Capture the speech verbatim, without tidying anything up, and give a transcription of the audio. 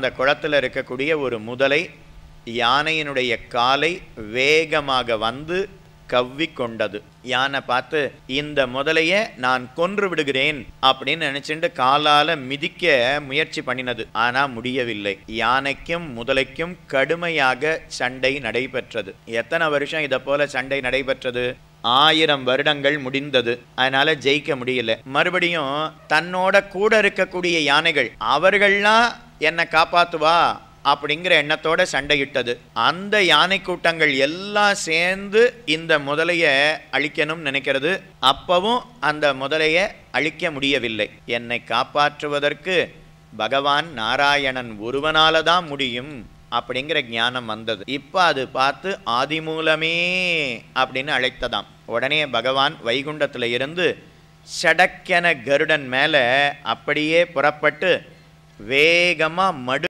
அந்த குளத்தில் இருக்கக்கூடிய ஒரு முதலை யானையினுடைய காலை வேகமாக வந்து கவ்வி கொண்டது. யானை பார்த்து இந்த முதலைய நான் கொன்று விடுகிறேன் அப்படின்னு நினைச்சுட்டு காலால மிதிக்க முயற்சி பண்ணினது. ஆனா முடியவில்லை. யானைக்கும் முதலைக்கும் கடுமையாக சண்டை நடைபெற்றது. எத்தனை வருஷம் இதை போல சண்டை நடைபெற்றது? ஆயிரம் வருடங்கள் முடிந்தது. அதனால ஜெயிக்க முடியல. மறுபடியும் தன்னோட கூட இருக்கக்கூடிய யானைகள் அவர்கள்லாம் என்னை காப்பாத்துவா அப்படிங்கிற எண்ணத்தோட சண்டையிட்டது. அந்த யானை கூட்டங்கள் எல்லாம் சேர்ந்து இந்த முதலைய அழிக்கணும்னு நினைக்கிறது. அப்பவும் அந்த முதலைய அழிக்க முடியவில்லை. என்னை காப்பாற்றுவதற்கு பகவான் நாராயணன் ஒருவனால தான் முடியும் அப்படிங்கிற ஞானம் வந்தது. இப்ப அது பார்த்து ஆதிமூலமே அப்படின்னு அழைத்ததாம். உடனே பகவான் வைகுண்டத்துல இருந்து சடக்கென கருடன் மேல அப்படியே புறப்பட்டு வேகமா மடு